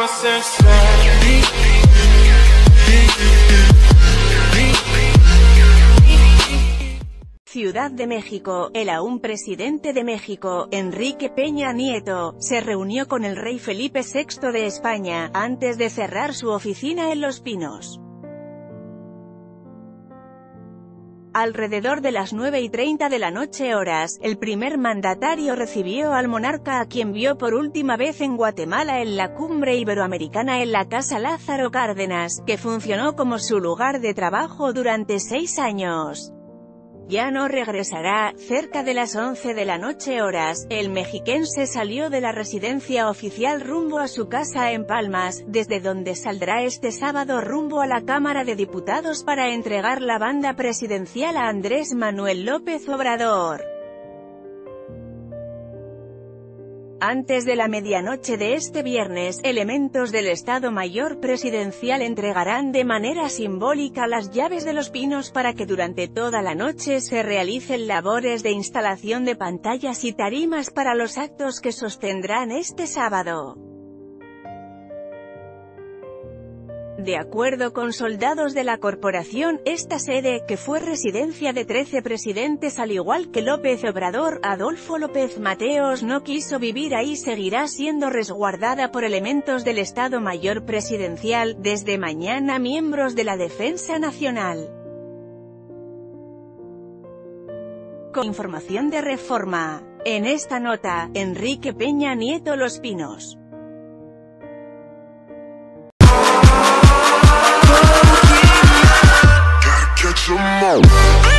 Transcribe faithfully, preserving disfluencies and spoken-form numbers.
Ciudad de México. El aún presidente de México, Enrique Peña Nieto, se reunió con el rey Felipe sexto de España, antes de cerrar su oficina en Los Pinos. Alrededor de las nueve y treinta de la noche horas, el primer mandatario recibió al monarca, a quien vio por última vez en Guatemala en la cumbre iberoamericana en la Casa Lázaro Cárdenas, que funcionó como su lugar de trabajo durante seis años. Ya no regresará. Cerca de las once de la noche horas, el mexiquense salió de la residencia oficial rumbo a su casa en Palmas, desde donde saldrá este sábado rumbo a la Cámara de Diputados para entregar la banda presidencial a Andrés Manuel López Obrador. Antes de la medianoche de este viernes, elementos del Estado Mayor Presidencial entregarán de manera simbólica las llaves de Los Pinos para que durante toda la noche se realicen labores de instalación de pantallas y tarimas para los actos que sostendrán este sábado. De acuerdo con soldados de la corporación, esta sede, que fue residencia de trece presidentes al igual que López Obrador, Adolfo López Mateos no quiso vivir ahí, seguirá siendo resguardada por elementos del Estado Mayor Presidencial, desde mañana miembros de la Defensa Nacional. Con información de Reforma. En esta nota, Enrique Peña Nieto Los Pinos. Catch 'em all.